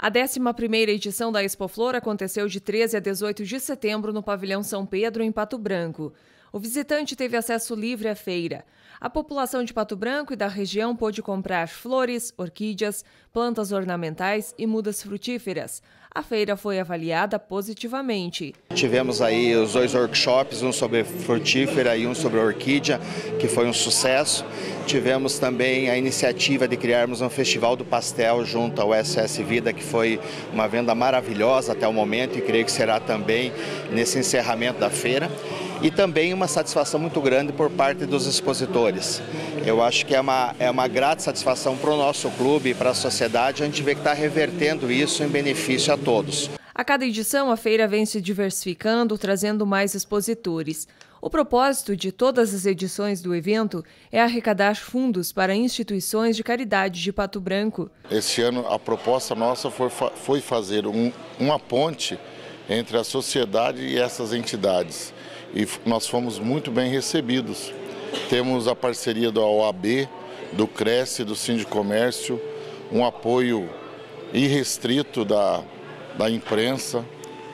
A 11ª edição da Expoflor aconteceu de 13 a 18 de setembro no Pavilhão São Pedro, em Pato Branco. O visitante teve acesso livre à feira. A população de Pato Branco e da região pôde comprar flores, orquídeas, plantas ornamentais e mudas frutíferas. A feira foi avaliada positivamente. Tivemos aí os 2 workshops, um sobre frutífera e um sobre orquídea, que foi um sucesso. Tivemos também a iniciativa de criarmos um festival do pastel junto ao SOS Vida, que foi uma venda maravilhosa até o momento e creio que será também nesse encerramento da feira. E também uma satisfação muito grande por parte dos expositores. Eu acho que é uma grata satisfação para o nosso clube e para a sociedade. A gente vê que está revertendo isso em benefício a todos. A cada edição, a feira vem se diversificando, trazendo mais expositores. O propósito de todas as edições do evento é arrecadar fundos para instituições de caridade de Pato Branco. Esse ano a proposta nossa foi fazer uma ponte entre a sociedade e essas entidades. E nós fomos muito bem recebidos. Temos a parceria da OAB, do Cresce, do Sindicomércio, um apoio irrestrito da imprensa,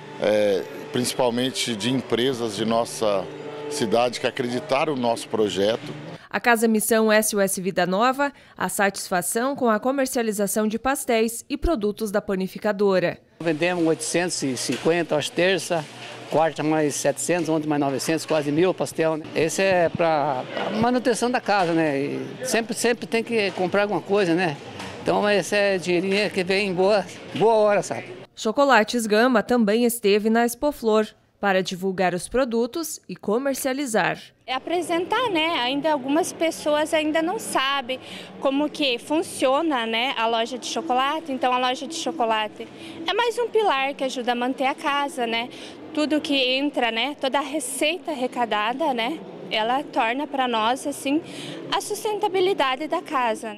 principalmente de empresas de nossa cidade que acreditaram no nosso projeto. A Casa Missão SOS Vida Nova, a satisfação com a comercialização de pastéis e produtos da panificadora. Vendemos 850 às terças, quarta mais 700, ontem mais 900, quase 1.000 pastel. Né? Esse é para manutenção da casa, né? E sempre tem que comprar alguma coisa, né? Então esse é dinheirinho que vem em boa hora, sabe? Chocolates Gama também esteve na Expoflor para divulgar os produtos e comercializar. É apresentar, né? Ainda algumas pessoas ainda não sabem como que funciona, né, a loja de chocolate. Então a loja de chocolate é mais um pilar que ajuda a manter a casa, né? Tudo que entra, né, toda a receita arrecadada, né, ela torna para nós assim a sustentabilidade da casa.